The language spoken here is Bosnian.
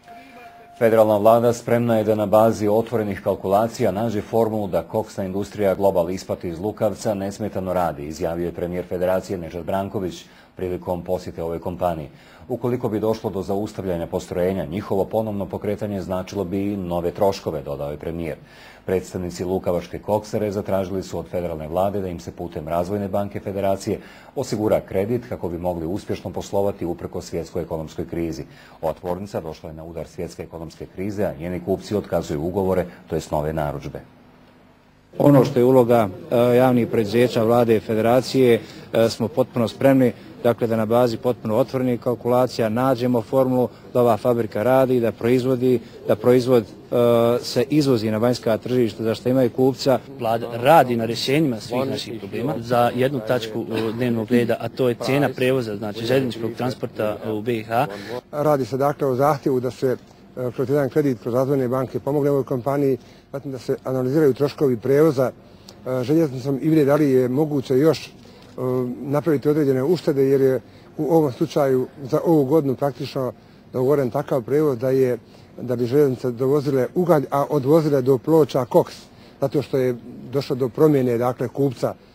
Federalna vlada spremna je da na bazi otvorenih kalkulacija nađe formulu da koksna industrija Global isplati iz Lukavca nesmetano radi, izjavio je premijer Federacije Nežad Branković prilikom posjete ovoj kompaniji. Ukoliko bi došlo do zaustavljanja postrojenja, njihovo ponovno pokretanje značilo bi nove troškove, dodao je premijer. Predstavnici Lukavačke koksare zatražili su od federalne vlade da im se putem Razvojne banke Federacije osigura kredit kako bi mogli uspješno poslovati uprkos svjetskoj ekonomskoj krizi. Ova tvornica došla je na udar svjetske ekonomske krize, a njeni kupci otkazuju ugovore, to jest nove narudžbe. Ono što je uloga javnih preduzeća, vlade i federacije, smo potpuno spremni, dakle da na bazi potpuno otvorenih kalkulacija nađemo formulu da ova fabrika radi, da proizvod se izvozi na vanjska tržišta za što imaju kupca. Vlada radi na rješenjima svih naših problema za jednu tačku dnevnog reda, a to je cijena prevoza, znači željezničkog transporta u BiH. Radi se dakle o zahtjevu da se kroz jedan kredit kroz Razvojne banke pomogne ovoj kompaniji, zatim da se analiziraju troškovi prevoza željeznicom i vide da li je moguće još napraviti određene uštede, jer je u ovom slučaju za ovu godinu praktično dogovoren takav prevoz da bi željeznice dovozile ugalj, a odvozile do Ploča koks, zato što je došlo do promjene dakle kupca